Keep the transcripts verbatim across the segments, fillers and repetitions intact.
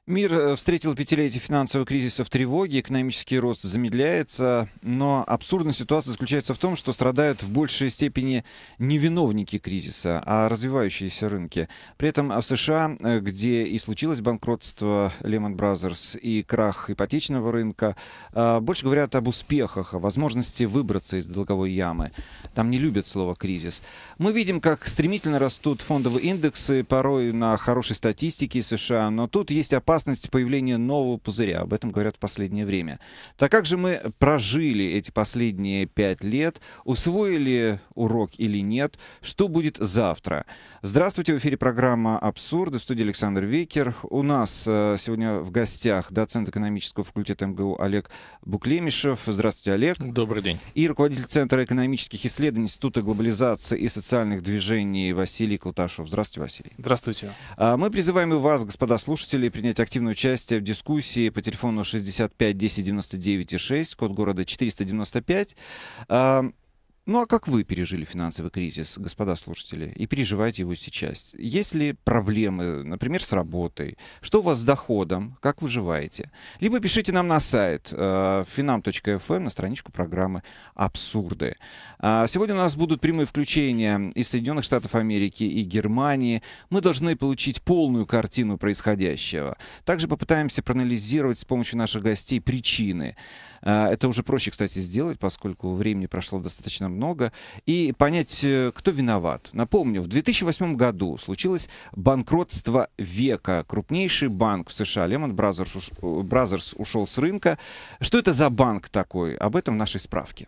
Мир э, встретил пятилетие финансового кризиса в тревоге, экономический рост замедляется, но абсурдная ситуация заключается в том, что страдают в большей степени не виновники кризиса, а развивающиеся рынки. При этом в США, э, где и случилось банкротство Lehman Brothers и крах ипотечного рынка, э, больше говорят об успехах, о возможности выбраться из долговой ямы. Там не любят слово «кризис». Мы видим, как стремительно растут фондовые индексы, порой на хорошей статистике США, но тут есть опасность появления нового пузыря. Об этом говорят в последнее время. Так как же мы прожили эти последние пять лет, усвоили урок или нет, что будет завтра? Здравствуйте, в эфире программа «Абсурды», в студии Александр Векер. У нас э, сегодня в гостях доцент экономического факультета эм гэ у Олег Буклемишев. Здравствуйте, Олег. Добрый день. И руководитель Центра экономических исследований Института глобализации и социальных движений Василий Колташов. Здравствуйте, Василий. Здравствуйте. Мы призываем и вас, господа слушатели, принять активное участие в дискуссии по телефону шестьдесят пять десять девяносто девять шесть, код города четыреста девяносто пять. Ну а как вы пережили финансовый кризис, господа слушатели, и переживаете его сейчас? Есть ли проблемы, например, с работой? Что у вас с доходом? Как выживаете? Либо пишите нам на сайт э, финам точка эф эм, на страничку программы «Абсурды». А сегодня у нас будут прямые включения из Соединенных Штатов Америки и Германии. Мы должны получить полную картину происходящего. Также попытаемся проанализировать с помощью наших гостей причины. Это уже проще, кстати, сделать, поскольку времени прошло достаточно много. И понять, кто виноват. Напомню, в две тысячи восьмом году случилось банкротство века. Крупнейший банк в США, Lehman Brothers, уш... Brothers ушел с рынка. Что это за банк такой? Об этом в нашей справке.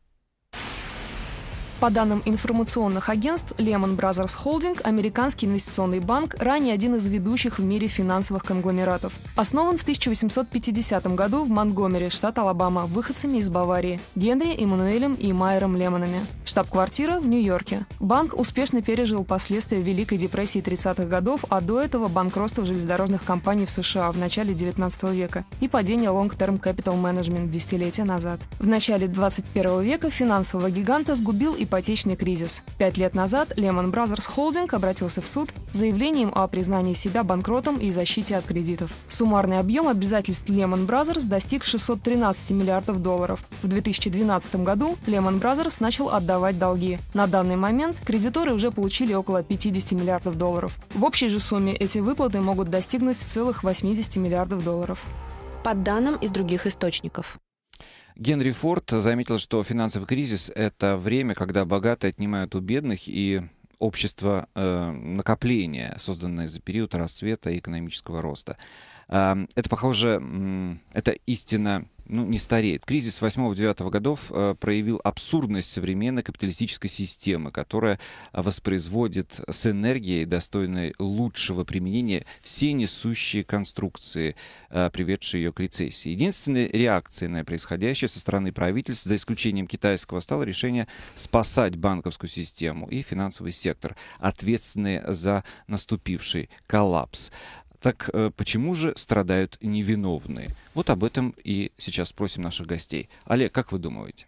По данным информационных агентств, Lehman Brothers Holding – американский инвестиционный банк, ранее один из ведущих в мире финансовых конгломератов. Основан в тысяча восемьсот пятидесятом году в Монтгомери, штат Алабама, выходцами из Баварии – Генри, Эммануэлем и Майером Лемонами. Штаб-квартира в Нью-Йорке. Банк успешно пережил последствия Великой депрессии тридцатых годов, а до этого банкротство железнодорожных компаний в США в начале девятнадцатого века и падение Long Term Capital Management десятилетия назад. В начале двадцать первого века финансового гиганта сгубил и ипотечный кризис. Пять лет назад Lehman Brothers Holding обратился в суд с заявлением о признании себя банкротом и защите от кредитов. Суммарный объем обязательств Lehman Brothers достиг шестисот тринадцати миллиардов долларов. В две тысячи двенадцатом году Lehman Brothers начал отдавать долги. На данный момент кредиторы уже получили около пятидесяти миллиардов долларов. В общей же сумме эти выплаты могут достигнуть целых восьмидесяти миллиардов долларов. По данным из других источников. Генри Форд заметил, что финансовый кризис — это время, когда богатые отнимают у бедных, и общество э, накопления, созданное за период расцвета и экономического роста. Э, это, похоже, э, это истина ну, не стареет. Кризис восьмого-девятого годов э, проявил абсурдность современной капиталистической системы, которая воспроизводит с энергией, достойной лучшего применения, все несущие конструкции, э, приведшие ее к рецессии. Единственной реакцией на происходящее со стороны правительств, за исключением китайского, стало решение спасать банковскую систему и финансовый сектор, ответственные за наступивший коллапс. Так э, почему же страдают невиновные? Вот об этом и сейчас спросим наших гостей. Олег, как вы думаете?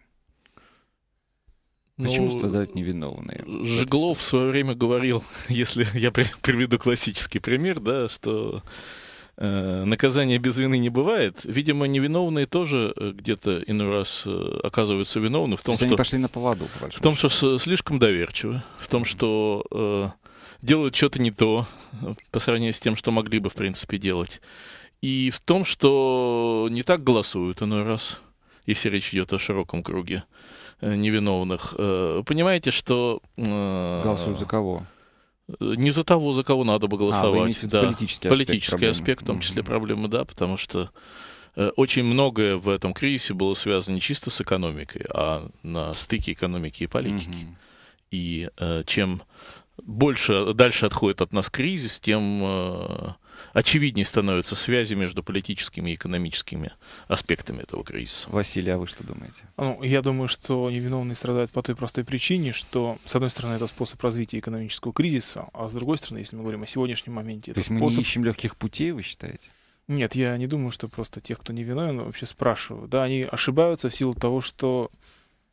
Почему ну, страдают невиновные? Жеглов в свое время говорил, если я при, приведу классический пример, да, что э, наказания без вины не бывает. Видимо, невиновные тоже где-то иной раз э, оказываются виновны в том, что... Они пошли на поводу, по в том, что слишком доверчивы, в том, что... Э, делают что-то не то по сравнению с тем, что могли бы, в принципе, делать. И в том, что не так голосуют иной раз, если речь идет о широком круге невиновных. Понимаете, что... Голосуют за кого? Не за того, за кого надо бы голосовать. А, да. Политический, политический аспект, аспект, в том числе проблемы, да, потому что очень многое в этом кризисе было связано не чисто с экономикой, а на стыке экономики и политики. Mm-hmm. И чем... больше, дальше отходит от нас кризис, тем э, очевиднее становятся связи между политическими и экономическими аспектами этого кризиса. Василий, а вы что думаете? Ну, я думаю, что невиновные страдают по той простой причине, что, с одной стороны, это способ развития экономического кризиса, а с другой стороны, если мы говорим о сегодняшнем моменте, это То есть способ... мы не ищем легких путей, вы считаете? Нет, я не думаю, что просто тех, кто невиновен, вообще спрашивают. Да, они ошибаются в силу того, что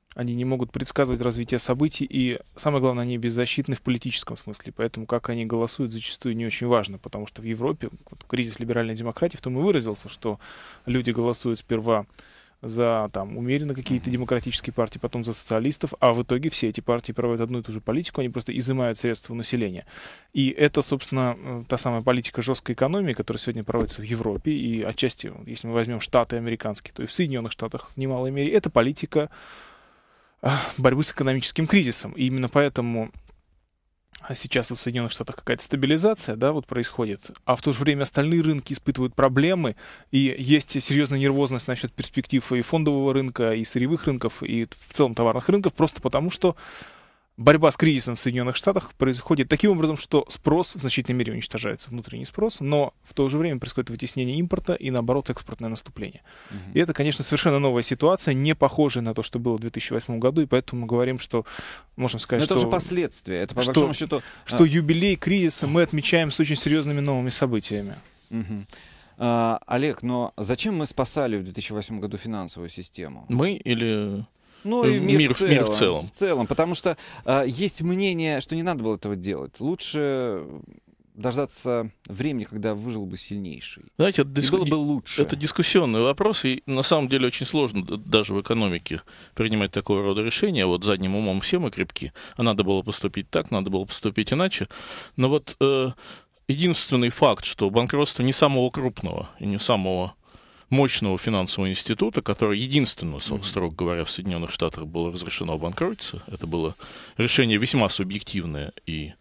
они не могут предсказывать развитие событий, и, самое главное, они беззащитны в политическом смысле, поэтому как они голосуют, зачастую не очень важно, потому что в Европе вот, кризис либеральной демократии в том и выразился, что люди голосуют сперва за там, умеренно какие-то демократические партии, потом за социалистов, а в итоге все эти партии проводят одну и ту же политику, они просто изымают средства у населения. И это, собственно, та самая политика жесткой экономии, которая сегодня проводится в Европе, и отчасти, если мы возьмем Штаты американские, то и в Соединенных Штатах в немалой мере, это политика борьбы с экономическим кризисом. И именно поэтому сейчас в Соединенных Штатах какая-то стабилизация, да, вот происходит, а в то же время остальные рынки испытывают проблемы, и есть серьезная нервозность насчет перспектив и фондового рынка, и сырьевых рынков, и в целом товарных рынков, просто потому что борьба с кризисом в Соединенных Штатах происходит таким образом, что спрос в значительной мере уничтожается, внутренний спрос, но в то же время происходит вытеснение импорта и, наоборот, экспортное наступление. Mm-hmm. И это, конечно, совершенно новая ситуация, не похожая на то, что было в две тысячи восьмом году, и поэтому мы говорим, что, можем сказать, но что... это уже последствия, это по что, большому счету... Что юбилей кризиса мы отмечаем с очень серьезными новыми событиями. Mm-hmm. А, Олег, но зачем мы спасали в две тысячи восьмом году финансовую систему? Мы или... Ну и мир, мир, в, целом, мир в целом. В целом, потому что э, есть мнение, что не надо было этого делать. Лучше дождаться времени, когда выжил бы сильнейший. Знаете, это, диску... было бы лучше. Это дискуссионный вопрос, и на самом деле очень сложно даже в экономике принимать такого рода решения. Вот задним умом все мы крепки, а надо было поступить так, надо было поступить иначе. Но вот э, единственный факт, что банкротство не самого крупного и не самого мощного финансового института, который единственно, mm-hmm. строго говоря, в Соединенных Штатах было разрешено обанкротиться. Это было решение весьма субъективное, и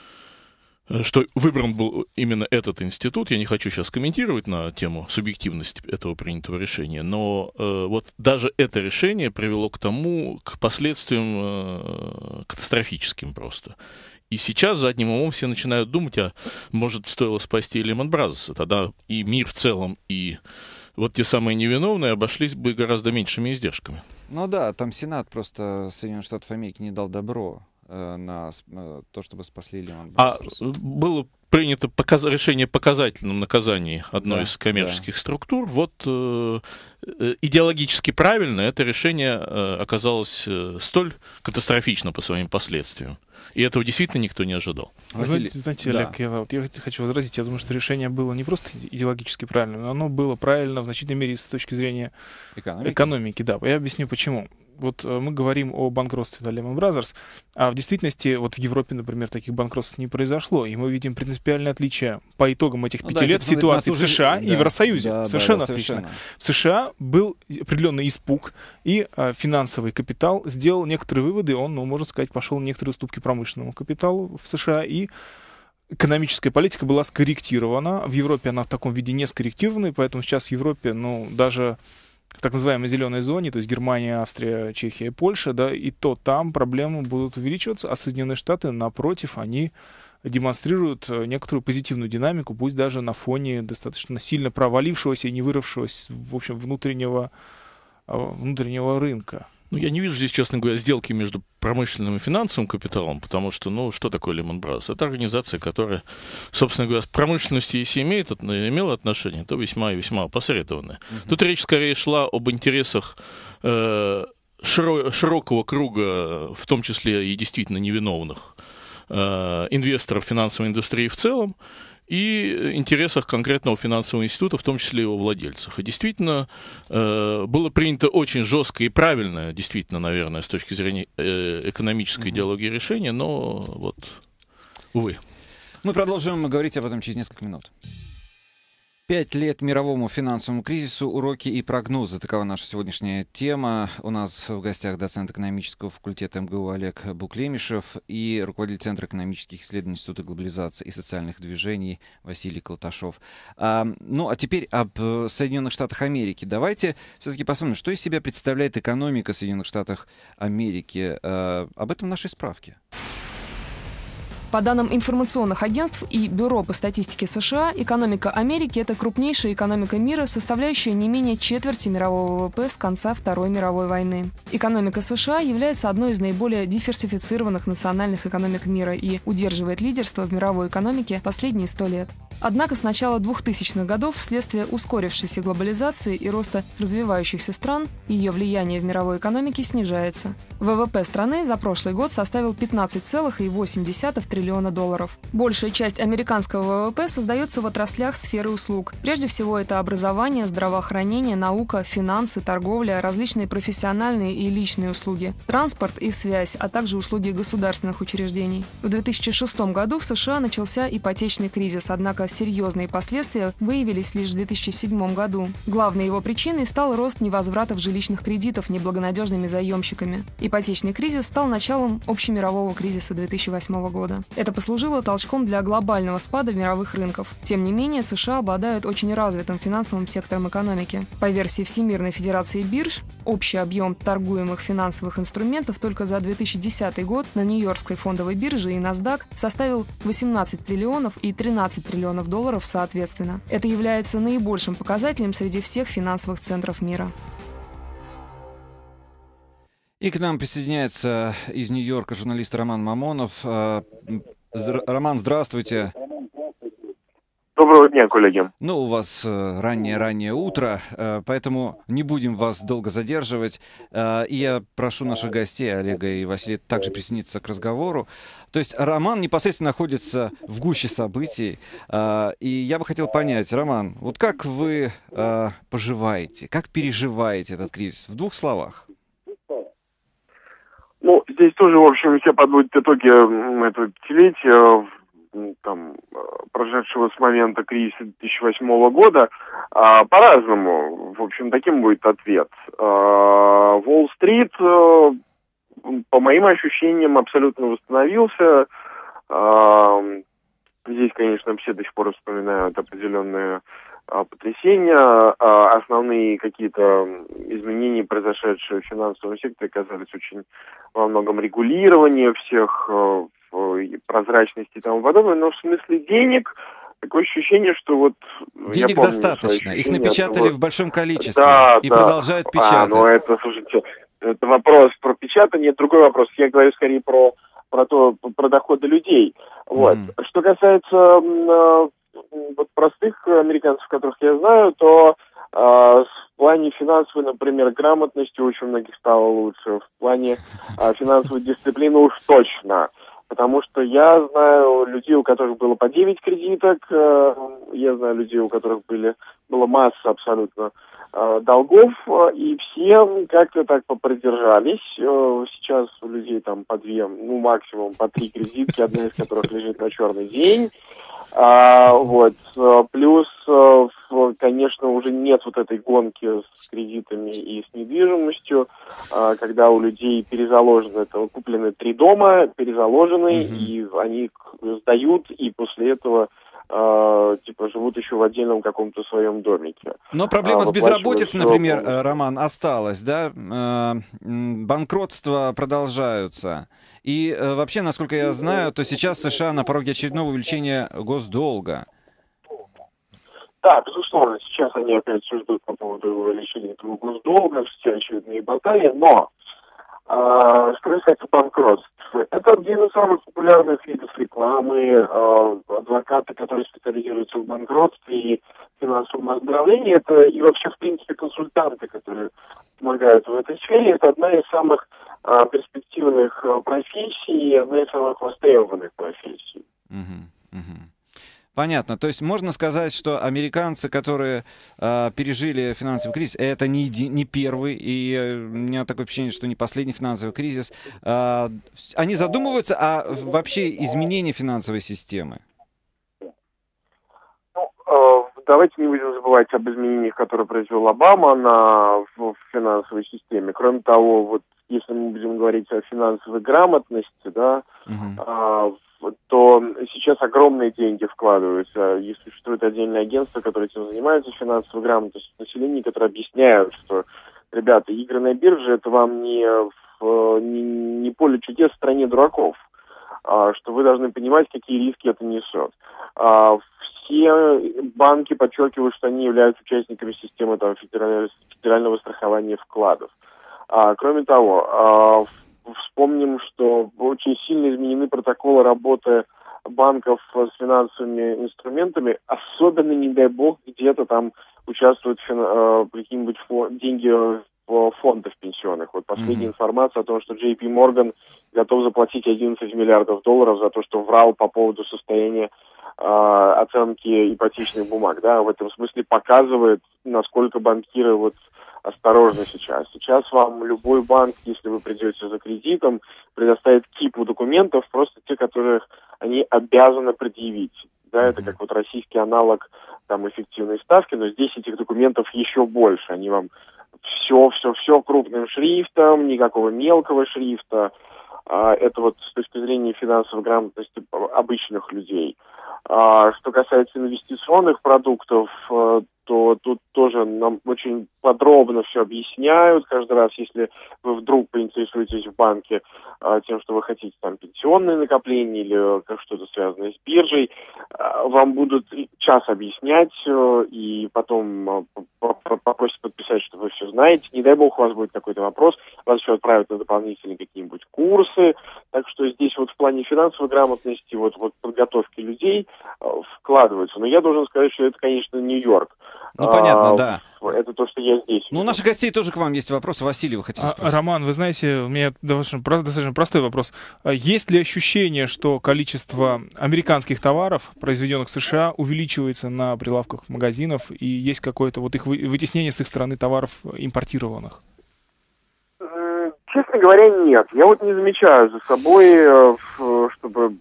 что выбран был именно этот институт. Я не хочу сейчас комментировать на тему субъективности этого принятого решения, но э, вот даже это решение привело к тому, к последствиям э, катастрофическим просто. И сейчас задним умом все начинают думать, а может, стоило спасти Lehman Brothers, тогда и мир в целом, и вот те самые невиновные обошлись бы гораздо меньшими издержками. Ну да, там Сенат просто Соединенных Штатов Америки не дал добро э, на э, то, чтобы спасли Lehman Brothers. А было принято показ... решение о показательном наказании одной да, из коммерческих да. структур. Вот э, идеологически правильно это решение э, оказалось э, столь катастрофично по своим последствиям. И этого действительно никто не ожидал. Василий, знаете, знаете да. Олег, я, вот, я хочу возразить. Я думаю, что решение было не просто идеологически правильным, но оно было правильно в значительной мере с точки зрения экономики. экономики да. Я объясню, почему. Вот мы говорим о банкротстве да, Lehman Brothers, а в действительности вот в Европе, например, таких банкротств не произошло, и мы видим принципиальное отличие по итогам этих пяти ну, да, лет ситуации в США да, и в Евросоюзе. Да, совершенно да, да, отлично. Совершенно. В США был определенный испуг, и а, финансовый капитал сделал некоторые выводы, он, ну, можно сказать, пошел на некоторые уступки промышленному капиталу в США, и экономическая политика была скорректирована. В Европе она в таком виде не скорректирована, и поэтому сейчас в Европе, ну, даже в так называемой зеленой зоне, то есть Германия, Австрия, Чехия, Польша, да, и то там проблемы будут увеличиваться, а Соединенные Штаты, напротив, они демонстрируют некоторую позитивную динамику, пусть даже на фоне достаточно сильно провалившегося и не выросшегося, в общем, внутреннего, внутреннего рынка. Ну, я не вижу здесь, честно говоря, сделки между промышленным и финансовым капиталом, потому что, ну, что такое Lehman Brothers? Это организация, которая, собственно говоря, с промышленностью, если имеет, имела отношение, то весьма и весьма опосредованное. Uh-huh. Тут речь скорее шла об интересах э, широ- широкого круга, в том числе и действительно невиновных, э, инвесторов финансовой индустрии в целом, и интересах конкретного финансового института, в том числе его владельцев. И действительно, э, было принято очень жесткое и правильное, действительно, наверное, с точки зрения э, экономической mm-hmm. идеологии решение, но вот, увы. Мы продолжим говорить об этом через несколько минут. Пять лет мировому финансовому кризису, уроки и прогнозы. Такова наша сегодняшняя тема. У нас в гостях доцент экономического факультета эм гэ у Олег Буклемишев и руководитель Центра экономических исследований Института глобализации и социальных движений Василий Колташов. А, ну, а теперь об Соединенных Штатах Америки. Давайте все-таки посмотрим, что из себя представляет экономика Соединенных Штатов Америки. А, об этом в нашей справке. По данным информационных агентств и Бюро по статистике США, экономика Америки – это крупнейшая экономика мира, составляющая не менее четверти мирового ВВП с конца Второй мировой войны. Экономика США является одной из наиболее диверсифицированных национальных экономик мира и удерживает лидерство в мировой экономике последние сто лет. Однако с начала двухтысячных годов вследствие ускорившейся глобализации и роста развивающихся стран ее влияние в мировой экономике снижается. ВВП страны за прошлый год составил пятнадцать целых восемь десятых триллиона долларов. Большая часть американского ВВП создается в отраслях сферы услуг. Прежде всего это образование, здравоохранение, наука, финансы, торговля, различные профессиональные и личные услуги, транспорт и связь, а также услуги государственных учреждений. В две тысячи шестом году в США начался ипотечный кризис, однако серьезные последствия выявились лишь в две тысячи седьмом году. Главной его причиной стал рост невозвратов жилищных кредитов неблагонадежными заемщиками. Ипотечный кризис стал началом общемирового кризиса две тысячи восьмого года. Это послужило толчком для глобального спада мировых рынков. Тем не менее, США обладают очень развитым финансовым сектором экономики. По версии Всемирной федерации бирж, общий объем торгуемых финансовых инструментов только за две тысячи десятый год на Нью-Йоркской фондовой бирже и NASDAQ составил восемнадцать триллионов и тринадцать триллионов долларов соответственно. Это является наибольшим показателем среди всех финансовых центров мира. И к нам присоединяется из Нью-Йорка журналист Роман Мамонов. Роман, здравствуйте. Доброго дня, коллеги. Ну, у вас раннее-раннее утро, поэтому не будем вас долго задерживать. И я прошу наших гостей, Олега и Василия, также присоединиться к разговору. То есть Роман непосредственно находится в гуще событий. И я бы хотел понять, Роман, вот как вы поживаете, как переживаете этот кризис? В двух словах. Ну, здесь тоже, в общем, все подводят итоги этого пятилетия, там, прошедшего с момента кризиса две тысячи восьмого года, а, по-разному. В общем, таким будет ответ. Уолл-стрит, по моим ощущениям, абсолютно восстановился. А, здесь, конечно, все до сих пор вспоминают определенные а, потрясения. А, основные какие-то изменения, произошедшие в финансовом секторе, казались очень во многом регулирование всех прозрачности и тому подобное, но в смысле денег такое ощущение, что вот... Денег помню, достаточно, их напечатали вот в большом количестве да, и да. продолжают печатать. А, ну это, слушайте, это вопрос про печатание, другой вопрос. Я говорю скорее про, про, то, про доходы людей. Вот. Mm. Что касается э, вот простых американцев, которых я знаю, то э, в плане финансовой, например, грамотности очень многих стало лучше, в плане э, финансовой дисциплины уж точно. Потому что я знаю людей, у которых было по девять кредиток, я знаю людей, у которых были, была масса абсолютно долгов, и все как-то так попридержались. Сейчас у людей там по две, ну максимум по три кредитки, одна из которых лежит на черный день. А, вот. Плюс, конечно, уже нет вот этой гонки с кредитами и с недвижимостью, а, когда у людей перезаложено, это куплены три дома, перезаложены, mm-hmm. и они сдают, и после этого а, типа живут еще в отдельном каком-то своем домике. Но проблема а, с безработицей, например, Роман, осталась, да? Банкротства продолжаются. И э, вообще, насколько я знаю, то сейчас США на пороге очередного увеличения госдолга. Да, безусловно, сейчас они опять все ждут по поводу увеличения этого госдолга, все очередные баталии, но э, что касается банкротств, это один из самых популярных видов рекламы, э, адвокаты, которые специализируются в банкротстве и финансовом оздоровлении, это и вообще, в принципе, консультанты, которые помогают в этой сфере, это одна из самых а, перспективных а, профессий, одна из самых востребованных профессий. Угу, угу. Понятно. То есть можно сказать, что американцы, которые э, пережили финансовый кризис, это не, не первый, и э, у меня такое впечатление, что не последний финансовый кризис, э, они задумываются о вообще изменении финансовой системы? Давайте не будем забывать об изменениях, которые произвел Обама на, в, в финансовой системе. Кроме того, вот если мы будем говорить о финансовой грамотности, да, uh-huh. а, то сейчас огромные деньги вкладываются. И существует отдельное агентство, которое этим занимается, финансовой грамотностью населения, которые объясняют, что, ребята, игры на бирже — это вам не, в, не, не поле чудес в стране дураков. что вы должны понимать, какие риски это несет. Все банки подчеркивают, что они являются участниками системы там, федерального, федерального страхования вкладов. Кроме того, вспомним, что очень сильно изменены протоколы работы банков с финансовыми инструментами, особенно, не дай бог, где-то там участвуют фин... какие-нибудь фон... деньги в фондах пенсионных. Вот последняя mm-hmm. информация о том, что джей пи Morgan готов заплатить одиннадцать миллиардов долларов за то, что врал по поводу состояния э, оценки ипотечных бумаг. Да, в этом смысле показывает, насколько банкиры вот осторожны сейчас. Сейчас вам любой банк, если вы придете за кредитом, предоставит кипу документов, просто те, которых они обязаны предъявить. Да, это как вот российский аналог там эффективной ставки, но здесь этих документов еще больше. Они вам все, все, все крупным шрифтом, никакого мелкого шрифта. Это вот с точки зрения финансовой грамотности обычных людей. Что касается инвестиционных продуктов, то тут тоже нам очень подробно все объясняют. Каждый раз, если вы вдруг поинтересуетесь в банке а, тем, что вы хотите там пенсионные накопления или как что-то связанное с биржей, а, вам будут час объяснять а, и потом а, попросят подписать, что вы все знаете. Не дай бог, у вас будет какой-то вопрос, вас еще отправят на дополнительные какие-нибудь курсы. Так что здесь вот в плане финансовой грамотности, вот, вот подготовки людей а, вкладываются. Но я должен сказать, что это, конечно, Нью-Йорк. Ну, понятно, а, да. Это то, что я здесь. Ну, у наших гостей тоже к вам есть вопросы. Василий, вы хотите спросить? А, Роман, вы знаете, у меня достаточно, достаточно простой вопрос. Есть ли ощущение, что количество американских товаров, произведенных в США, увеличивается на прилавках магазинов, и есть какое-то вот их вытеснение с их стороны товаров импортированных? Честно говоря, нет. Я вот не замечаю за собой, чтобы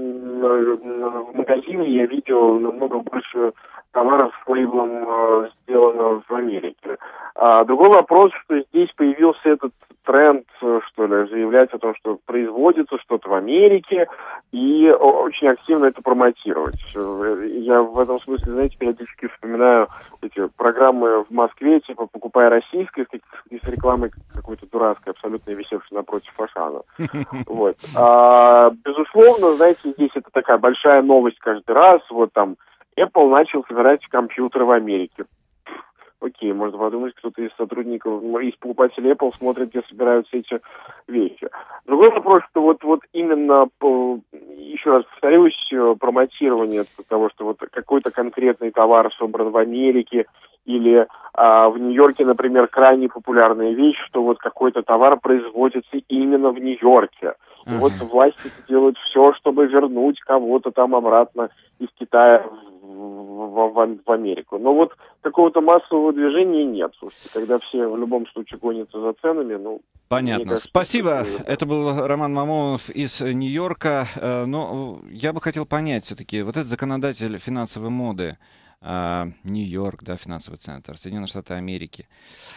в магазине я видел намного больше товаров с лейблом э, сделано в Америке. А другой вопрос, что здесь появился этот тренд, что ли, заявлять о том, что производится что-то в Америке, и очень активно это промотировать. Я в этом смысле, знаете, периодически вспоминаю эти программы в Москве, типа «Покупай российское», с рекламой какой-то дурацкой, абсолютно висевшей напротив Ашана. Вот. А, безусловно, знаете, здесь это такая большая новость каждый раз, вот там Apple начал собирать компьютеры в Америке. Окей, можно подумать, кто-то из сотрудников, из покупателей Apple смотрит, где собираются эти вещи. Другой вопрос, что вот, вот именно, по, еще раз повторюсь, промотирование того, что вот какой-то конкретный товар собран в Америке, или а, в Нью-Йорке, например, крайне популярная вещь, что вот какой-то товар производится именно в Нью-Йорке. И uh-huh. вот власти делают все, чтобы вернуть кого-то там обратно из Китая в, в, в Америку. Но вот какого-то массового движения нет. Слушайте, когда все в любом случае гонятся за ценами, ну... Понятно. Кажется, Спасибо. Это... это был Роман Мамонов из Нью-Йорка. Но я бы хотел понять все-таки, вот этот законодатель финансовой моды, Нью-Йорк, да, финансовый центр, Соединенные Штаты Америки,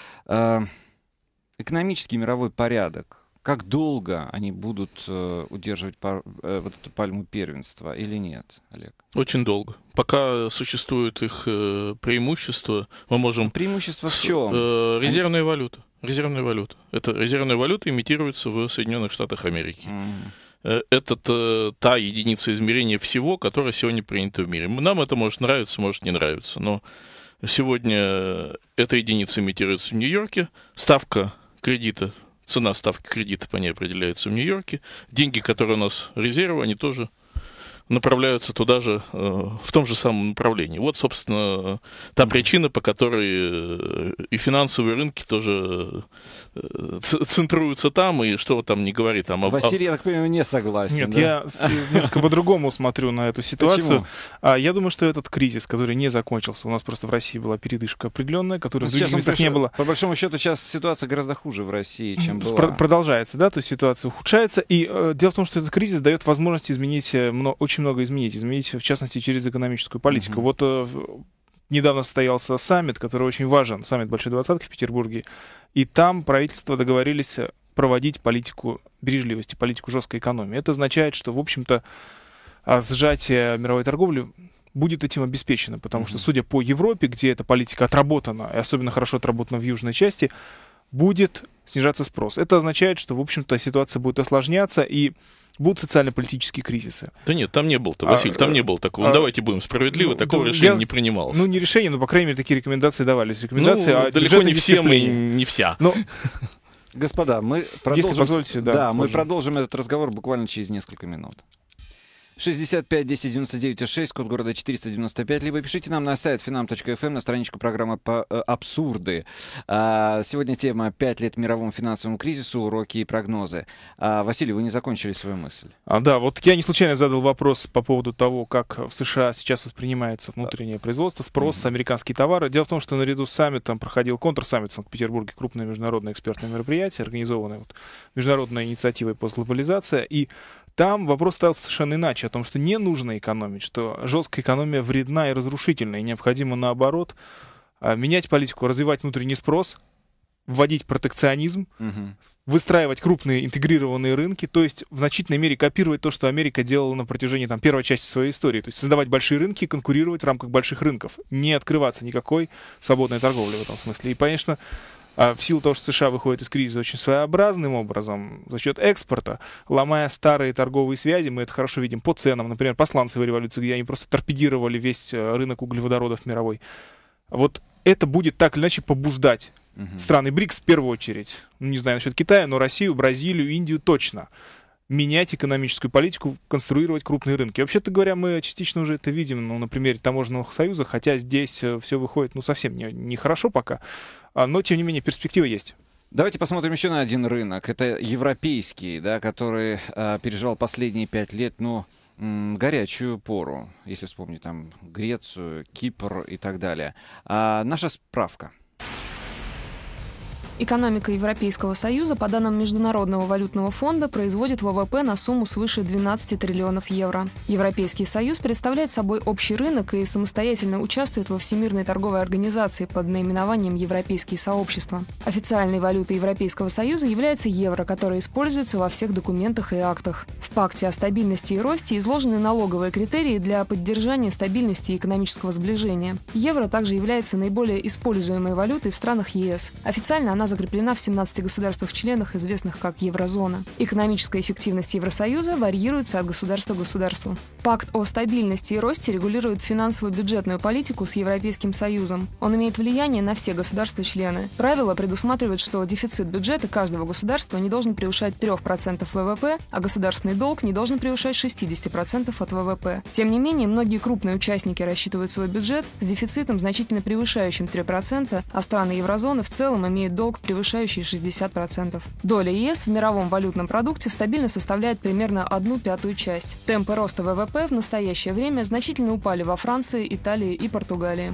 экономический мировой порядок, как долго они будут э, удерживать пар, э, вот эту пальму первенства или нет, Олег? Очень долго. Пока существует их э, преимущество, мы можем... Преимущество в чем? Э, резервная они... валюта. Резервная валюта. Это резервная валюта имитируется в Соединенных Штатах Америки. Mm. Это э, та единица измерения всего, которая сегодня принята в мире. Нам это может нравиться, может не нравиться, но сегодня эта единица имитируется в Нью-Йорке. Ставка кредита, цена ставки кредита по ней определяется в Нью-Йорке. Деньги, которые у нас резервы, они тоже направляются туда же, в том же самом направлении. Вот, собственно, та причина, по которой и финансовые рынки тоже центруются там, и что там не говори там. Василий, я так понимаю, не согласен. Нет, да? я несколько по-другому смотрю на эту ситуацию. Почему? Я думаю, что этот кризис, который не закончился, у нас просто в России была передышка определенная, которой в других местах не было. По большому счету сейчас ситуация гораздо хуже в России, чем была. Продолжается, да, то есть ситуация ухудшается. И э, дело в том, что этот кризис дает возможность изменить, много, очень много изменить. Изменить, в частности, через экономическую политику. Mm-hmm. Вот э, недавно состоялся саммит, который очень важен, саммит Большой Двадцатки в Петербурге, и там правительства договорились проводить политику бережливости, политику жесткой экономии. Это означает, что, в общем-то, сжатие мировой торговли будет этим обеспечено, потому mm-hmm. что, судя по Европе, где эта политика отработана, и особенно хорошо отработана в южной части, будет снижаться спрос. Это означает, что, в общем-то, ситуация будет осложняться, и будут социально-политические кризисы. Да нет, там не было-то, Василий, а, там не было такого. А, ну, давайте будем справедливы, ну, такого да, решения я, не принималось. Ну, не решение, но, по крайней мере, такие рекомендации давались. Рекомендации ну, о далеко не всем и не вся. Но... Господа, мы продолжим, Если позволите, да, да, мы продолжим этот разговор буквально через несколько минут. шестьдесят пять десять девяносто девять шесть, код города четыреста девяносто пять, либо пишите нам на сайт финам точка эф эм, на страничку программы по, э, «Абсурды». А, сегодня тема «Пять лет мировому финансовому кризису. Уроки и прогнозы». А, Василий, вы не закончили свою мысль. А, да, вот я не случайно задал вопрос по поводу того, как в США сейчас воспринимается внутреннее производство, спрос, mm-hmm. американские товары. Дело в том, что наряду с саммитом проходил контрсаммит в Санкт-Петербурге, крупное международное экспертное мероприятие, организованное вот, международной инициативой «Постглобализация», и там вопрос стоял совершенно иначе, о том, что не нужно экономить, что жесткая экономия вредна и разрушительна, и необходимо, наоборот, менять политику, развивать внутренний спрос, вводить протекционизм, угу. выстраивать крупные интегрированные рынки, то есть в значительной мере копировать то, что Америка делала на протяжении там, первой части своей истории, то есть создавать большие рынки и конкурировать в рамках больших рынков, не открываться никакой свободной торговли в этом смысле. И, конечно, в силу того, что США выходит из кризиса очень своеобразным образом, за счет экспорта, ломая старые торговые связи, мы это хорошо видим по ценам, например, по сланцевой революции, где они просто торпедировали весь рынок углеводородов мировой. Вот это будет так или иначе побуждать uh-huh. страны БРИКС в первую очередь, ну, не знаю насчет Китая, но Россию, Бразилию, Индию точно, менять экономическую политику, конструировать крупные рынки. Вообще-то говоря, мы частично уже это видим, ну, на примере таможенного союза, хотя здесь все выходит ну, совсем не, не хорошо пока, но, тем не менее, перспектива есть. Давайте посмотрим еще на один рынок. Это европейский, да, который э, переживал последние пять лет, ну, м, горячую пору, если вспомнить там Грецию, Кипр и так далее. А наша справка. Экономика Европейского Союза, по данным Международного валютного фонда, производит ВВП на сумму свыше двенадцати триллионов евро. Европейский Союз представляет собой общий рынок и самостоятельно участвует во Всемирной торговой организации под наименованием Европейские сообщества. Официальной валютой Европейского Союза является евро, которое используется во всех документах и актах. В Пакте о стабильности и росте изложены налоговые критерии для поддержания стабильности и экономического сближения. Евро также является наиболее используемой валютой в странах ЕС. Официально она закреплена в семнадцати государствах-членах, известных как Еврозона. Экономическая эффективность Евросоюза варьируется от государства к государству. Пакт о стабильности и росте регулирует финансово-бюджетную политику с Европейским Союзом. Он имеет влияние на все государства-члены. Правила предусматривают, что дефицит бюджета каждого государства не должен превышать трех процентов ВВП, а государственный долг не должен превышать шестьдесят процентов от ВВП. Тем не менее, многие крупные участники рассчитывают свой бюджет с дефицитом, значительно превышающим три процента, а страны Еврозоны в целом имеют долг, превышающий шестьдесят процентов. Доля ЕС в мировом валютном продукте стабильно составляет примерно одну пятую часть. Темпы роста ВВП в настоящее время значительно упали во Франции, Италии и Португалии.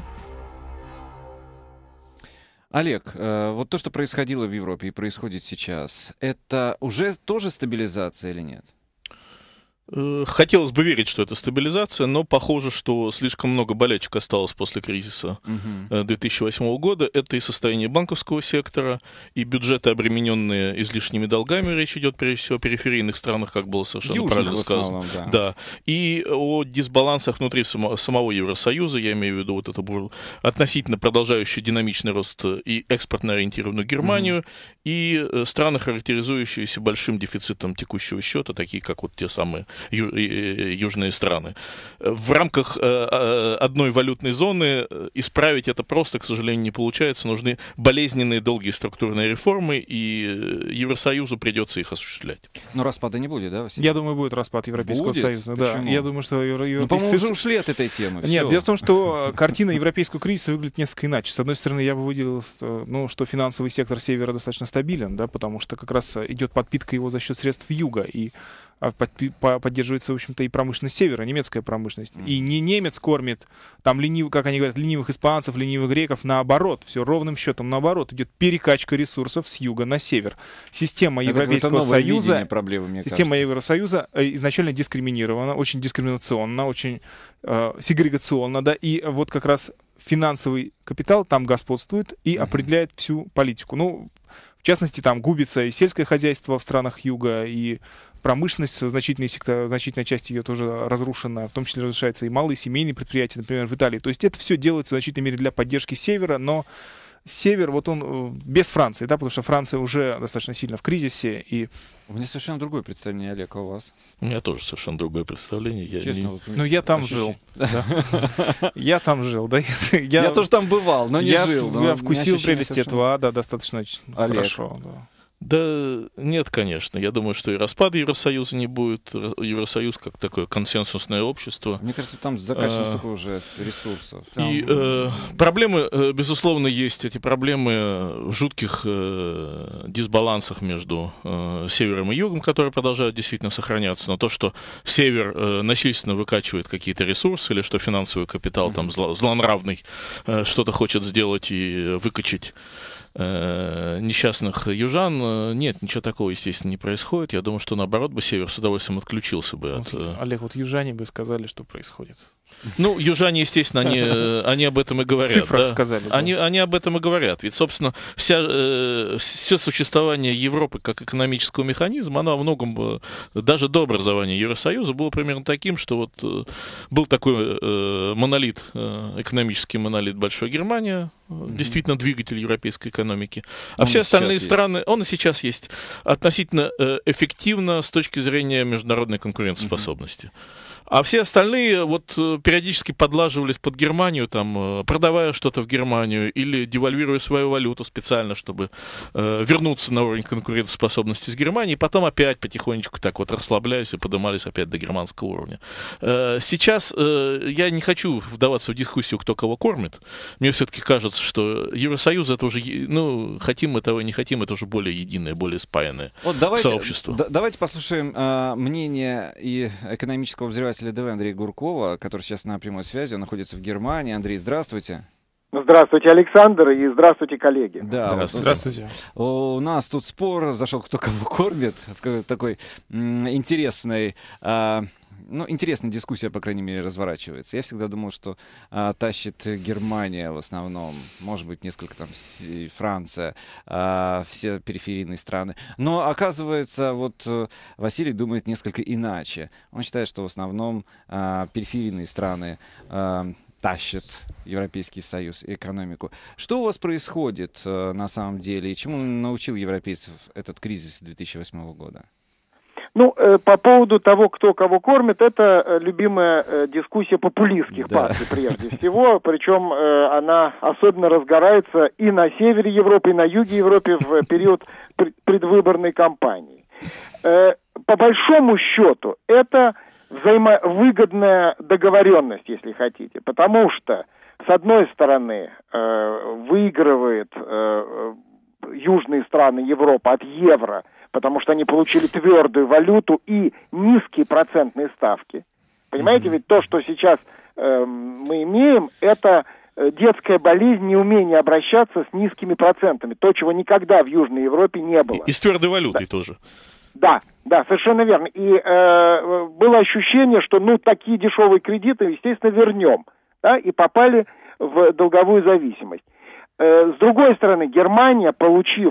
Олег, э, вот то, что происходило в Европе и происходит сейчас, это уже тоже стабилизация или нет? Хотелось бы верить, что это стабилизация, но похоже, что слишком много болячек осталось после кризиса uh-huh. две тысячи восьмого года. Это и состояние банковского сектора, и бюджеты, обремененные излишними долгами, речь идет прежде всего о периферийных странах, как было совершенно Южных правильно сказано. В основном, да. Да. И о дисбалансах внутри само, самого Евросоюза, я имею в виду вот это относительно продолжающий динамичный рост и экспортно ориентированную Германию, uh-huh. и страны, характеризующиеся большим дефицитом текущего счета, такие как вот те самые Ю, южные страны. В рамках э, одной валютной зоны исправить это просто, к сожалению, не получается. Нужны болезненные долгие структурные реформы, и Евросоюзу придется их осуществлять. Но распада не будет, да, Василий? Я думаю, будет распад Европейского будет? Союза. Почему? Да. Я думаю, что Евро- ну, по-моему, уже ушли от этой темы. Нет, Все. дело в том, что картина европейского кризиса выглядит несколько иначе. С одной стороны, я бы выделил, ну, что финансовый сектор севера достаточно стабилен, да, потому что как раз идет подпитка его за счет средств юга, и поддерживается, в общем-то, и промышленность севера, немецкая промышленность. Mm. И не немец кормит, там, ленив, как они говорят, ленивых испанцев, ленивых греков, наоборот, все ровным счетом, наоборот, идет перекачка ресурсов с юга на север. Система это Европейского Союза, проблемы, система кажется. Евросоюза изначально дискриминирована, очень дискриминационна, очень э, сегрегационна, да, и вот как раз финансовый капитал там господствует и mm-hmm. определяет всю политику. Ну, в частности, там губится и сельское хозяйство в странах юга, и промышленность, значительная, сектор, значительная часть ее тоже разрушена, в том числе разрушаются и малые семейные предприятия, например, в Италии. То есть это все делается в значительной мере для поддержки севера, но север, вот он без Франции, да, потому что Франция уже достаточно сильно в кризисе. И... У меня совершенно другое представление, Олег, а у вас? У меня тоже совершенно другое представление. Я Честно, не... вот Ну, я там жил. Я там жил, да. Я тоже там бывал, но не жил. Я вкусил прелести этого ада достаточно хорошо. Да нет, конечно. Я думаю, что и распада Евросоюза не будет. Евросоюз как такое консенсусное общество. Мне кажется, там закачано столько уже ресурсов. Там... И э, проблемы, э, безусловно, есть. Эти проблемы в жутких э, дисбалансах между э, севером и югом, которые продолжают действительно сохраняться. Но то, что север э, насильственно выкачивает какие-то ресурсы, или что финансовый капитал там зло, злонравный э, что-то хочет сделать и выкачать несчастных южан, нет, ничего такого, естественно, не происходит. Я думаю, что, наоборот, бы север с удовольствием отключился бы от... Вот, Олег, вот южане бы сказали, что происходит. Ну, южане, естественно, они, они об этом и говорят. В цифрах да? сказали. Да. Они, они об этом и говорят. Ведь, собственно, вся, э, все существование Европы как экономического механизма, оно во многом, даже до образования Евросоюза, было примерно таким, что вот э, был такой э, монолит, э, экономический монолит Большой Германия, mm-hmm. действительно двигатель европейской экономики. А он все остальные страны, есть. Он и сейчас есть, относительно э, эффективно с точки зрения международной конкурентоспособности. Mm-hmm. А все остальные вот периодически подлаживались под Германию, там, продавая что-то в Германию или девальвируя свою валюту специально, чтобы э, вернуться на уровень конкурентоспособности с Германией, и потом опять потихонечку так вот расслаблялись и поднимались опять до германского уровня. Э, сейчас э, я не хочу вдаваться в дискуссию, кто кого кормит. Мне все-таки кажется, что Евросоюз это уже, ну, хотим мы того, не хотим, это уже более единое, более спаянное вот давайте, сообщество. Да, давайте послушаем э, мнение и экономического обозревателя ДВ Андрея Гуркова, который сейчас на прямой связи, он находится в Германии. Андрей, здравствуйте. Здравствуйте, Александр, и здравствуйте, коллеги. Да, здравствуйте. здравствуйте. У нас тут спор зашел, кто кого кормит, в такой м- интересной... А, ну, интересная дискуссия, по крайней мере, разворачивается. Я всегда думал, что а, тащит Германия в основном, может быть, несколько там Франция, а, все периферийные страны. Но, оказывается, вот Василий думает несколько иначе. Он считает, что в основном а, периферийные страны а, тащат Европейский Союз и экономику. Что у вас происходит а, на самом деле, и чему научил европейцев этот кризис две тысячи восьмого года? Ну, э, по поводу того, кто кого кормит, это э, любимая э, дискуссия популистских да. партий прежде всего, причем э, она особенно разгорается и на севере Европы, и на юге Европы в период предвыборной кампании. Э, по большому счету, это взаимовыгодная договоренность, если хотите, потому что, с одной стороны, э, выигрывает э, южные страны Европы от евро, потому что они получили твердую валюту и низкие процентные ставки. Понимаете, mm-hmm. ведь то, что сейчас э, мы имеем, это детская болезнь, неумение обращаться с низкими процентами. То, чего никогда в Южной Европе не было. И, и с твердой валютой да. тоже. Да, да, совершенно верно. И э, было ощущение, что ну такие дешевые кредиты, естественно, вернем. Да, и попали в долговую зависимость. Э, с другой стороны, Германия, получив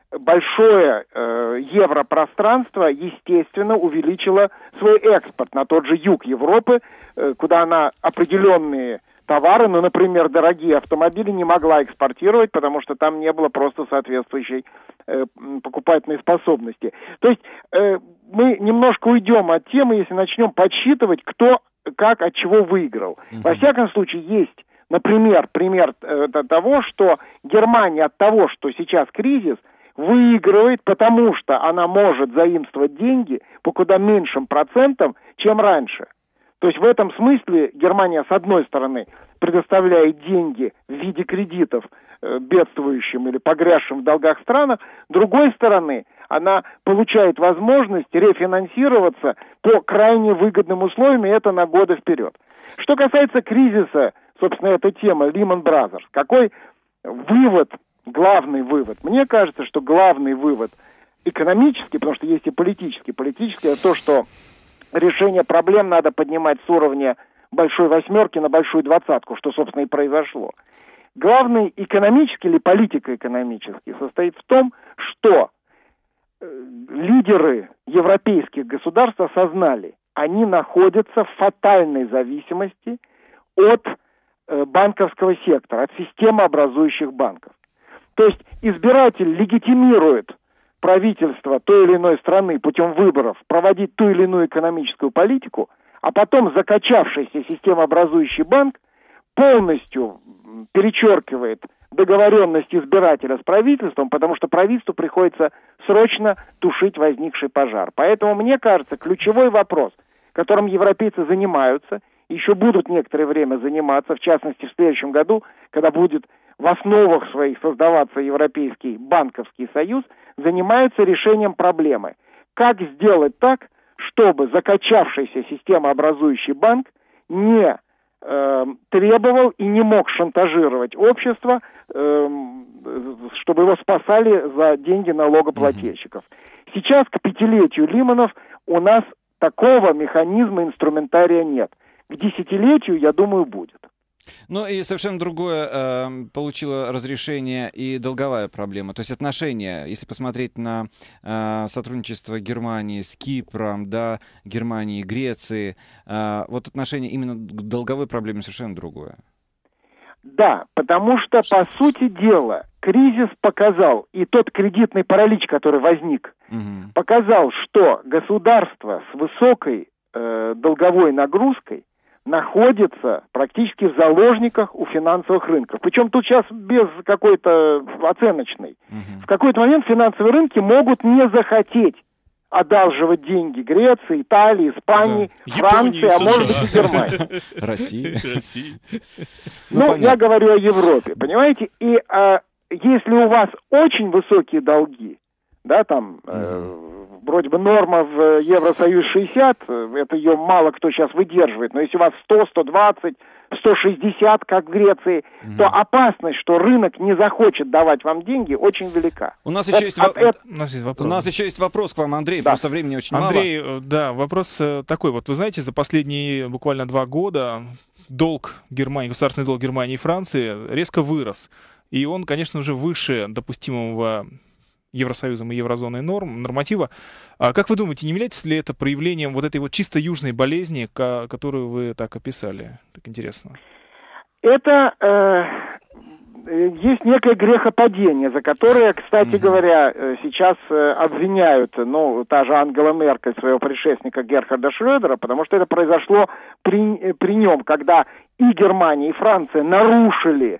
большое э, европространство, естественно, увеличила свой экспорт на тот же юг Европы, э, куда она определенные товары, ну, например, дорогие автомобили, не могла экспортировать, потому что там не было просто соответствующей э, покупательной способности. То есть э, мы немножко уйдем от темы, если начнем подсчитывать, кто как от чего выиграл. Uh-huh. Во всяком случае, есть, например, пример э, того, что Германия от того, что сейчас кризис, выигрывает, потому что она может заимствовать деньги по куда меньшим процентам, чем раньше. То есть в этом смысле Германия, с одной стороны, предоставляет деньги в виде кредитов э, бедствующим или погрязшим в долгах странах, с другой стороны, она получает возможность рефинансироваться по крайне выгодным условиям, и это на годы вперед. Что касается кризиса, собственно, эта тема Lehman Brothers, какой вывод, главный вывод? Мне кажется, что главный вывод экономический, потому что есть и политический. Политический — это то, что решение проблем надо поднимать с уровня большой восьмерки на большую двадцатку, что, собственно, и произошло. Главный экономический или политико-экономический состоит в том, что лидеры европейских государств осознали, они находятся в фатальной зависимости от банковского сектора, от системы образующих банков. То есть избиратель легитимирует правительство той или иной страны путем выборов проводить ту или иную экономическую политику, а потом закачавшийся системообразующий банк полностью перечеркивает договоренность избирателя с правительством, потому что правительству приходится срочно тушить возникший пожар. Поэтому, мне кажется, ключевой вопрос, которым европейцы занимаются, еще будут некоторое время заниматься, в частности, в следующем году, когда будет в основах своих создаваться Европейский банковский союз, занимаются решением проблемы. Как сделать так, чтобы закачавшийся системообразующий банк не э, требовал и не мог шантажировать общество, э, чтобы его спасали за деньги налогоплательщиков. Сейчас к пятилетию Лиманов у нас такого механизма, инструментария нет. К десятилетию, я думаю, будет. Ну и совершенно другое э, получило разрешение и долговая проблема. То есть отношения, если посмотреть на э, сотрудничество Германии с Кипром, да, Германии, Греции, э, вот отношение именно к долговой проблеме совершенно другое. Да, потому что, по сути дела, кризис показал, и тот кредитный паралич, который возник, угу. показал, что государство с высокой э, долговой нагрузкой находится практически в заложниках у финансовых рынков. Причем тут сейчас без какой-то оценочной. Угу. В какой-то момент финансовые рынки могут не захотеть одалживать деньги Греции, Италии, Испании, да. Франции, Японии, а может быть и Германии. России. Ну, я говорю о Европе, понимаете? И если у вас очень высокие долги, да, там... Вроде бы норма в Евросоюз шестьдесят, это ее мало кто сейчас выдерживает, но если у вас сто, сто двадцать, сто шестьдесят, как в Греции, угу. то опасность, что рынок не захочет давать вам деньги, очень велика. У нас, еще, есть во... это... у нас есть вопрос. У нас еще есть вопрос к вам, Андрей, да. просто времени очень Андрей, мало. Андрей, да, вопрос такой. Вот вы знаете, за последние буквально два года долг Германии, государственный долг Германии и Франции резко вырос. И он, конечно, уже выше допустимого Евросоюзом и еврозоной норм, норматива. А как вы думаете, не является ли это проявлением вот этой вот чисто южной болезни, которую вы так описали? Так интересно. Это э, есть некое грехопадение, за которое, кстати mm-hmm. говоря, сейчас обвиняют, ну, та же Ангела Меркель, своего предшественника Герхарда Шрёдера, потому что это произошло при, при нем, когда и Германия, и Франция нарушили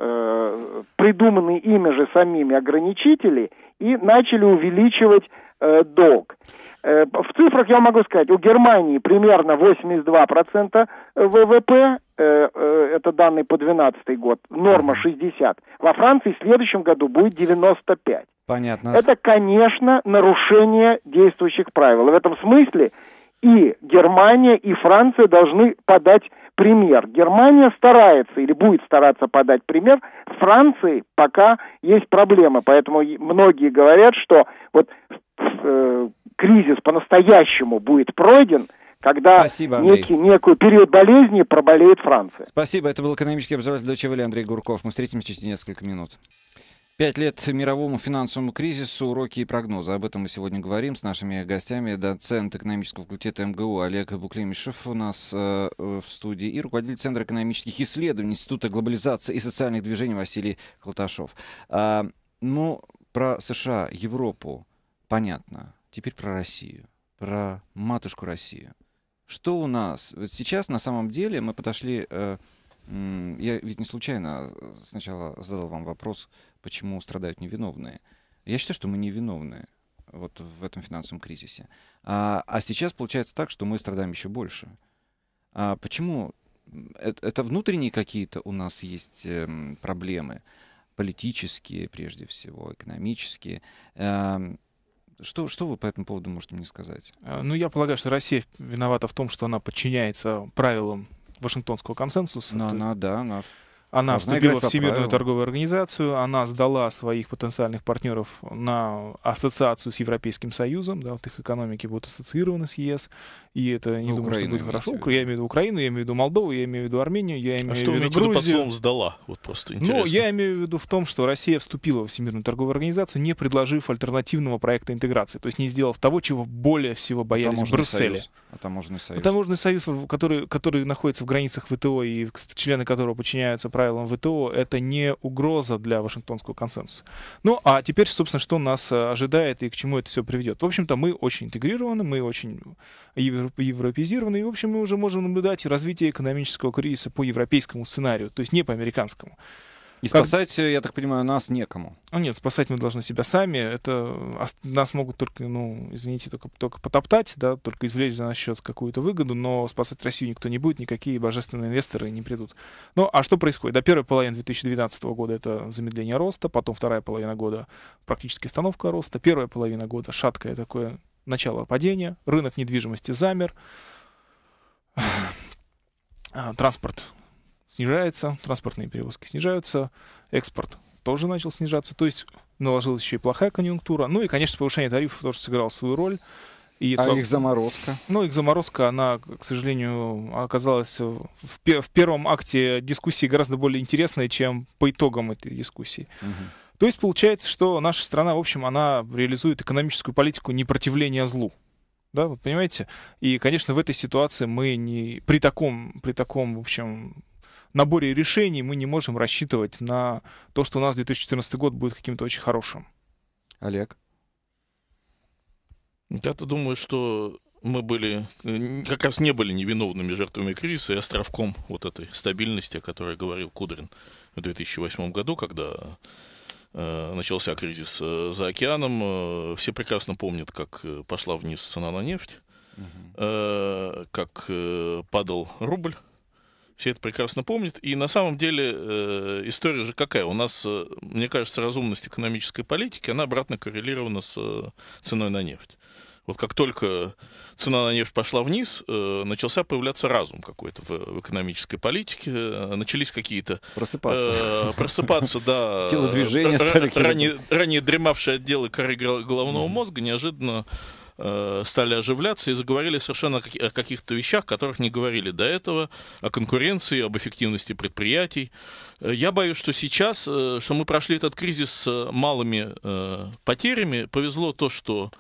придуманные ими же самими ограничители и начали увеличивать э, долг. Э, в цифрах я могу сказать, у Германии примерно восемьдесят два процента ВВП, э, э, это данные по двенадцатый год, норма шестьдесят. Во Франции в следующем году будет девяносто пять. Понятно. Это, конечно, нарушение действующих правил. И в этом смысле и Германия, и Франция должны подать пример. Германия старается или будет стараться подать пример. В Франции пока есть проблемы, поэтому многие говорят, что вот э, кризис по-настоящему будет пройден, когда Спасибо, некий, некий период болезни проболеет Франция. Спасибо. Это был экономический обозреватель Deutsche Welle Андрей Гурков. Мы встретимся через несколько минут. Пять лет мировому финансовому кризису, уроки и прогнозы. Об этом мы сегодня говорим с нашими гостями. Доцент экономического факультета МГУ Олег Буклемишев у нас э, в студии и руководитель Центра экономических исследований Института глобализации и социальных движений Василий Клаташов. А, ну, про США, Европу понятно. Теперь про Россию, про матушку Россию. Что у нас? Вот сейчас на самом деле мы подошли... Э, Я ведь не случайно сначала задал вам вопрос, почему страдают невиновные. Я считаю, что мы невиновные вот в этом финансовом кризисе. А, а сейчас получается так, что мы страдаем еще больше. А почему? Это, это внутренние какие-то у нас есть э, проблемы, политические прежде всего, экономические. Э, Что, что вы по этому поводу можете мне сказать? Ну, я полагаю, что Россия виновата в том, что она подчиняется правилам Вашингтонского консенсуса. Но она, да, она... Она вступила в Всемирную торговую организацию, она сдала своих потенциальных партнеров на ассоциацию с Европейским Союзом, да, вот их экономики будут ассоциированы с ЕС, и это, не ну, думаю, что будет хорошо. Я имею в виду Украину, я имею в виду Молдову, я имею в виду Армению, я имею а в виду виду Грузию. А что Грузию. под сдала? Вот просто интересно. Ну, я имею в виду в том, что Россия вступила в Всемирную торговую организацию, не предложив альтернативного проекта интеграции, то есть не сделав того, чего более всего боялись в Брюсселе. Союз. А таможенный союз. Таможенный союз, который, который находится в границах ВТО и члены которого подчиняются правилам ВТО, это не угроза для Вашингтонского консенсуса. Ну, а теперь, собственно, что нас ожидает и к чему это все приведет? В общем-то, мы очень интегрированы, мы очень европеизированы, и, в общем, мы уже можем наблюдать развитие экономического кризиса по европейскому сценарию, то есть не по американскому. И спасать, как... я так понимаю, нас некому. А нет, спасать мы должны себя сами. Это нас могут только, ну, извините, только, только потоптать, да, только извлечь за наш счет какую-то выгоду, но спасать Россию никто не будет, никакие божественные инвесторы не придут. Ну, а что происходит? До первой половины две тысячи двенадцатого года это замедление роста, потом вторая половина года практически остановка роста, первая половина года шаткое такое начало падения, рынок недвижимости замер, транспорт снижается, транспортные перевозки снижаются, экспорт тоже начал снижаться, то есть наложилась еще и плохая конъюнктура. Ну и, конечно, повышение тарифов тоже сыграло свою роль. И а это... их заморозка? Ну, их заморозка, она, к сожалению, оказалась в, пе- в первом акте дискуссии гораздо более интересной, чем по итогам этой дискуссии. Угу. То есть получается, что наша страна, в общем, она реализует экономическую политику непротивления злу. Да, вы понимаете? И, конечно, в этой ситуации мы не при таком, при таком, в общем, наборе решений мы не можем рассчитывать на то, что у нас две тысячи четырнадцатый год будет каким-то очень хорошим. Олег? Я-то думаю, что мы были, как раз не были невиновными жертвами кризиса и островком вот этой стабильности, о которой говорил Кудрин в две тысячи восьмом году, когда э, начался кризис э, за океаном. Э, все прекрасно помнят, как пошла вниз цена на нефть, угу. э, как э, падал рубль. Все это прекрасно помнят. И на самом деле э, история же какая? У нас, э, мне кажется, разумность экономической политики, она обратно коррелирована с э, ценой на нефть. Вот как только цена на нефть пошла вниз, э, начался появляться разум какой-то в, в экономической политике. Э, начались какие-то... Просыпаться. Э, просыпаться, да. Телодвижения стали... Ранее, ранее дремавшие отделы коры головного мозга неожиданно стали оживляться и заговорили совершенно о каких-то вещах, которых не говорили до этого, о конкуренции, об эффективности предприятий. Я боюсь, что сейчас, что мы прошли этот кризис с малыми потерями. Повезло то, что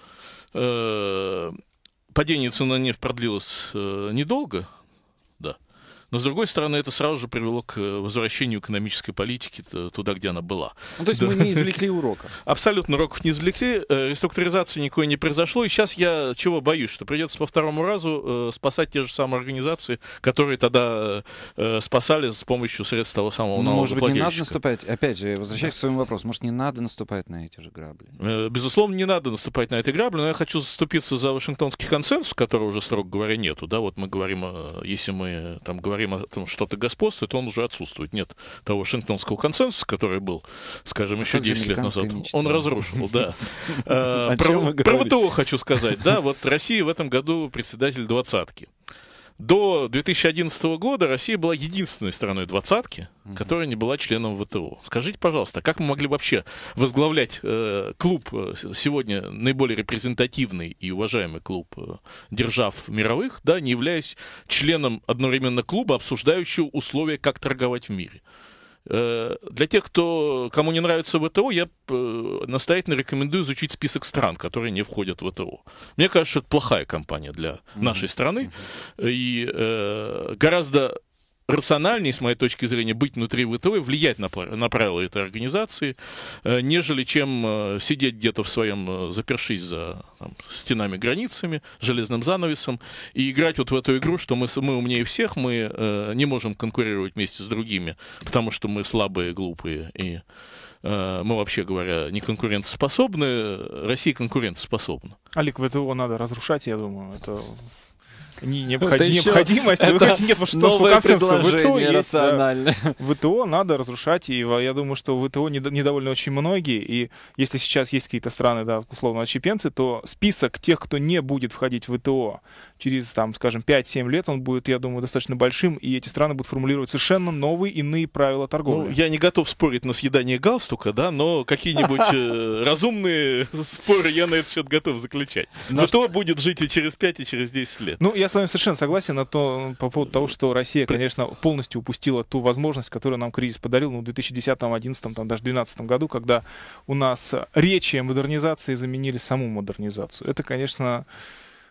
падение цены на нефть продлилось недолго, да. Но, с другой стороны, это сразу же привело к возвращению экономической политики туда, где она была. Ну, то есть да. мы не извлекли урока. Абсолютно уроков не извлекли, реструктуризации никакой не произошло. И сейчас я чего боюсь? Что придется по второму разу спасать те же самые организации, которые тогда спасали с помощью средств того самого налогоплательщика. Может быть, не надо наступать, опять же, возвращаясь да. к своему вопросу, может, не надо наступать на эти же грабли? Безусловно, не надо наступать на эти грабли, но я хочу заступиться за Вашингтонский консенсус, которого уже, строго говоря, нету. Да, вот мы говорим, если мы там говорим о том, что что-то господствует, он уже отсутствует. Нет того Вашингтонского консенсуса, который был, скажем, еще десять лет назад. Мечта. Он разрушил, да. Про ВТО хочу сказать. Да, вот Россия в этом году председатель двадцатки. До две тысячи одиннадцатого года Россия была единственной страной двадцатки, которая не была членом ВТО. Скажите, пожалуйста, как мы могли вообще возглавлять э, клуб, сегодня наиболее репрезентативный и уважаемый клуб э, держав мировых, да, не являясь членом одновременно клуба, обсуждающего условия, как торговать в мире? Для тех, кто, кому не нравится ВТО, я настоятельно рекомендую изучить список стран, которые не входят в ВТО. Мне кажется, что это плохая компания для mm-hmm. нашей страны. Mm-hmm. И э, гораздо рациональнее, с моей точки зрения, быть внутри ВТО и влиять на, на правила этой организации, э, нежели чем э, сидеть где-то в своем, э, запершись за там, стенами, границами, железным занавесом, и играть вот в эту игру, что мы, мы умнее всех, мы э, не можем конкурировать вместе с другими, потому что мы слабые, глупые, и э, мы, вообще говоря, не конкурентоспособны. Россия конкурентоспособна. Олег, ВТО надо разрушать, я думаю, это... Не необход... необходимость. Вы говорите, нет Вашингтонского консенсуса. ВТО есть, да. ВТО надо разрушать, и я думаю, что ВТО недовольны очень многие, и если сейчас есть какие-то страны, да, условно, отщепенцы, то список тех, кто не будет входить в ВТО через, там, скажем, пять-семь лет, он будет, я думаю, достаточно большим, и эти страны будут формулировать совершенно новые, иные правила торговли. Ну, я не готов спорить на съедание галстука, да, но какие-нибудь разумные споры я на этот счет готов заключать. ВТО будет жить и через пять, и через десять лет. Ну, я с вами совершенно согласен на то, по поводу того, что Россия, конечно, полностью упустила ту возможность, которую нам кризис подарил, ну, в две тысячи десятом, одиннадцатом, там, даже две тысячи двенадцатом году, когда у нас речи о модернизации заменили саму модернизацию. Это, конечно,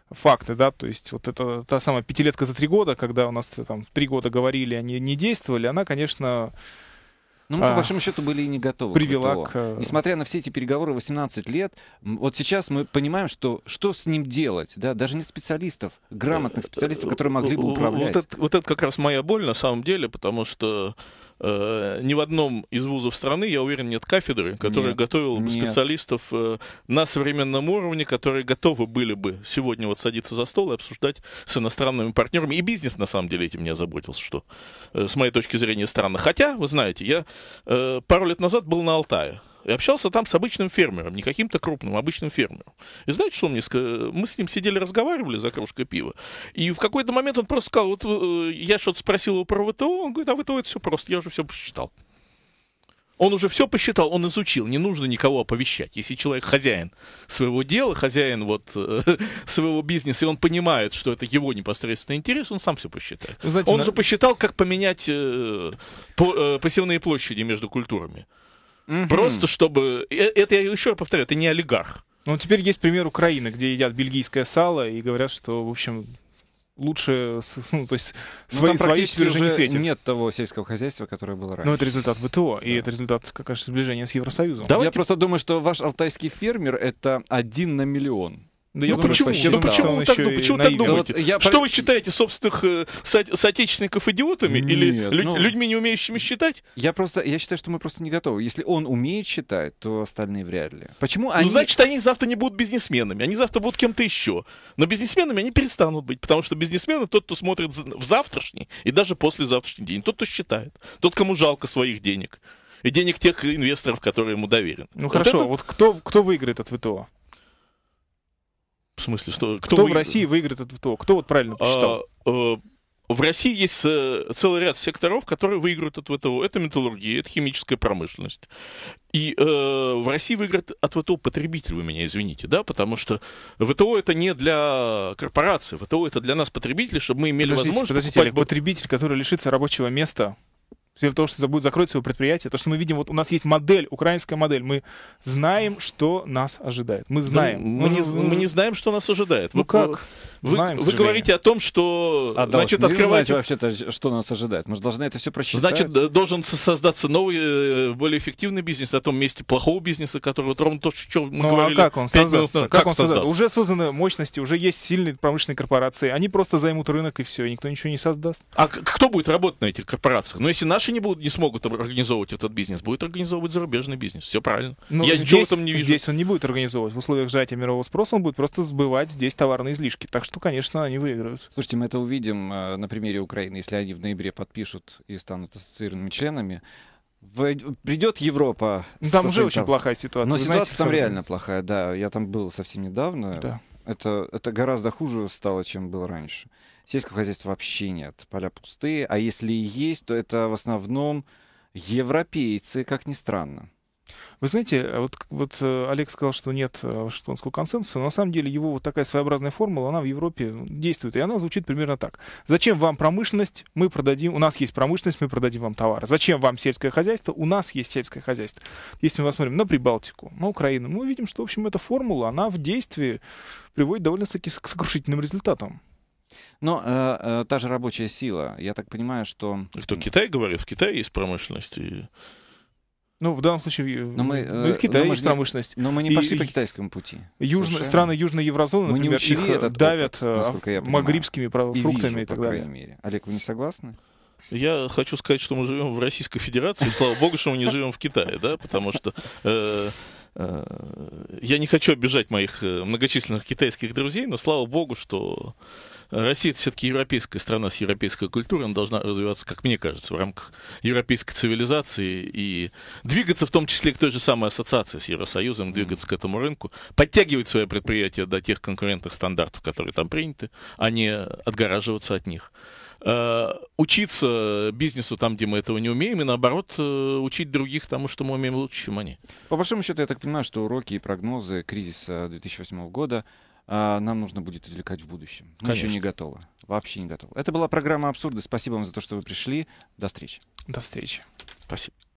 факты, да, то есть вот это та самая пятилетка за три года, когда у нас там три года говорили, они не действовали, она, конечно... Ну, мы, по а, большому счету, были и не готовы привела к ВТО. к... Несмотря на все эти переговоры восемнадцать лет, вот сейчас мы понимаем, что, что с ним делать. Да? Даже нет специалистов, грамотных специалистов, которые могли бы управлять. Вот это, вот это как раз моя боль на самом деле, потому что э, ни в одном из вузов страны, я уверен, нет кафедры, которая нет, готовила бы нет. специалистов э, на современном уровне, которые готовы были бы сегодня вот садиться за стол и обсуждать с иностранными партнерами. И бизнес, на самом деле, этим не озаботился, что, э, с моей точки зрения, странно. Хотя, вы знаете, я э, пару лет назад был на Алтае. И общался там с обычным фермером, не каким-то крупным, а обычным фермером. И знаете, что он мне сказал? Мы с ним сидели, разговаривали за кружкой пива. И в какой-то момент он просто сказал, вот э, я что-то спросил его про ВТО, он говорит, а ВТО это все просто, я уже все посчитал. Он уже все посчитал, он изучил, не нужно никого оповещать. Если человек хозяин своего дела, хозяин вот, э, своего бизнеса, и он понимает, что это его непосредственный интерес, он сам все посчитает. Знаете, он на... же посчитал, как поменять э, по, э, посевные площади между культурами. Mm-hmm. Просто чтобы... Это, я еще раз повторяю, это не олигарх. Ну, теперь есть пример Украины, где едят бельгийское сало и говорят, что, в общем, лучше... Ну, то есть, ну, свои, свои уже не светит. Нет того сельского хозяйства, которое было раньше. Но это результат ВТО, да. и это результат, конечно, сближения с Евросоюзом. Давайте... Я просто думаю, что ваш алтайский фермер — это один на миллион. Да я ну, думаю, почему? что Ну, почему вы так, ну, почему так думаете? Вот я... Что вы считаете собственных э, со- соотечественников идиотами? Нет, или лю- ну... людьми, не умеющими считать? Я просто, я считаю, что мы просто не готовы. Если он умеет считать, то остальные вряд ли. Почему ну, они... значит, они завтра не будут бизнесменами, они завтра будут кем-то еще. Но бизнесменами они перестанут быть, потому что бизнесмены тот, кто смотрит в завтрашний и даже послезавтрашний день, тот, кто считает, тот, кому жалко своих денег. И денег тех инвесторов, которые ему доверены. Ну вот хорошо, это... вот кто, кто выиграет от ВТО? В смысле, что... Кто, кто вы... в России выиграет от ВТО? Кто вот правильно посчитал? А, а, в России есть а, целый ряд секторов, которые выиграют от ВТО. Это металлургия, это химическая промышленность. И а, в России выиграет от ВТО потребитель, вы меня извините, да, потому что ВТО это не для корпорации, ВТО это для нас потребителей, чтобы мы имели подождите, возможность... Подождите, покупать... Олег, потребитель, который лишится рабочего места... Из-за того, что будет закрыть свое предприятие, то, что мы видим, вот у нас есть модель, украинская модель, мы знаем, что нас ожидает. Мы знаем. Да, мы, ну, не, ну, мы не знаем, что нас ожидает. Ну вы, как? Вы, знаем, вы говорите о том, что... А значит, открывайте вообще-то, что нас ожидает. Мы же должны это все просчитать. Значит, должен создаться новый, более эффективный бизнес на том месте плохого бизнеса, который вот ровно то, что мы ну, говорили. А как он создастся? Как, как как он создастся? создастся? Уже созданы мощности, уже есть сильные промышленные корпорации. Они просто займут рынок и все, и никто ничего не создаст. А кто будет работать на этих корпорациях? Ну, если наши не будут, не смогут организовывать этот бизнес, будет организовывать зарубежный бизнес. Все правильно. Ну, Я здесь, в этом не вижу. Здесь он не будет организовывать. В условиях сжатия мирового спроса он будет просто сбывать здесь товарные излишки. Так что, конечно, они выиграют. Слушайте, мы это увидим э, на примере Украины. Если они в ноябре подпишут и станут ассоциированными членами, в... придет Европа... Ну, там уже своим... очень плохая ситуация. Но Вы ситуация знаете, там реально плохая, да. Я там был совсем недавно. Да. Это, это гораздо хуже стало, чем было раньше. Сельского хозяйства вообще нет. Поля пустые. А если и есть, то это в основном европейцы, как ни странно. Вы знаете, вот, вот Олег сказал, что нет вашингтонского консенсуса, но на самом деле его вот такая своеобразная формула, она в Европе действует, и она звучит примерно так. Зачем вам промышленность? Мы продадим, у нас есть промышленность, мы продадим вам товары. Зачем вам сельское хозяйство? У нас есть сельское хозяйство. Если мы посмотрим на Прибалтику, на Украину, мы увидим, что, в общем, эта формула, она в действии приводит довольно-таки к сокрушительным результатам. Но э, э, та же рабочая сила, я так понимаю, что... Кто, Китай говорит? В Китае есть промышленность и... Ну, в данном случае, но мы, ну, и в Китае но есть не, промышленность. Но мы не и, пошли и, по китайскому пути. Южно, страны Южной Еврозоны, мы например, их этот давят опыт, магрибскими и фруктами вижу, и так по далее. крайней мере. Олег, вы не согласны? Я хочу сказать, что мы живем в Российской Федерации, и слава богу, что мы не живем в Китае, да, потому что э, э, я не хочу обижать моих многочисленных китайских друзей, но слава богу, что Россия — это все-таки европейская страна с европейской культурой, она должна развиваться, как мне кажется, в рамках европейской цивилизации и двигаться в том числе к той же самой ассоциации с Евросоюзом, двигаться к этому рынку, подтягивать свои предприятия до тех конкурентных стандартов, которые там приняты, а не отгораживаться от них. Учиться бизнесу там, где мы этого не умеем, и наоборот, учить других тому, что мы умеем лучше, чем они. По большому счету, я так понимаю, что уроки и прогнозы кризиса две тысячи восьмого года а, нам нужно будет извлекать в будущем. Мы Конечно. еще не готовы. Вообще не готовы. Это была программа «Абсурды». Спасибо вам за то, что вы пришли. До встречи. До встречи. Спасибо.